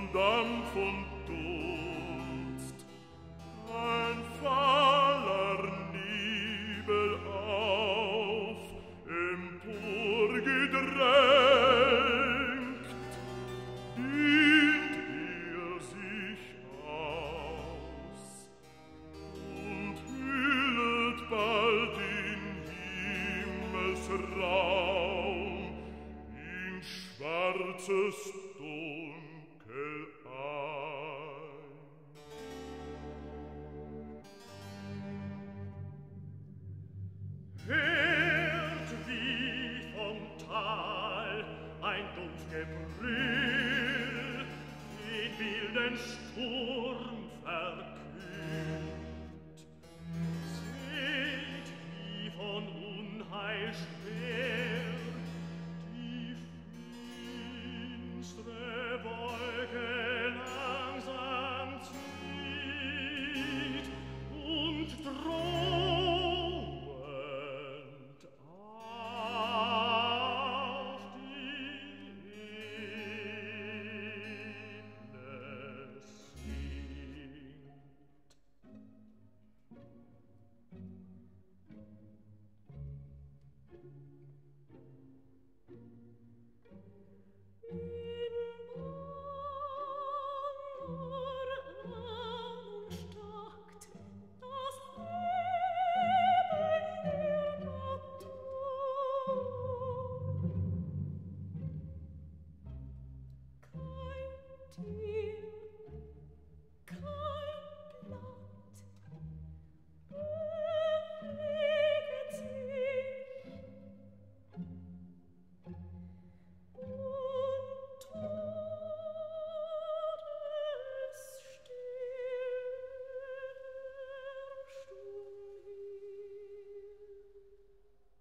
Dampf und Dunst, ein faller Nebel auf, emporgedrängt, dehnt sich aus und hüllet bald den Himmelsraum in schwarzes Dunkel ein. Hört wie vom Tal ein dumpf Gebrüll den wilden Sturm verkühlt. Seht wie von Unheil schwer die finstre Wolke langsam zieht und drohend auf die Ebene sinkt. Tief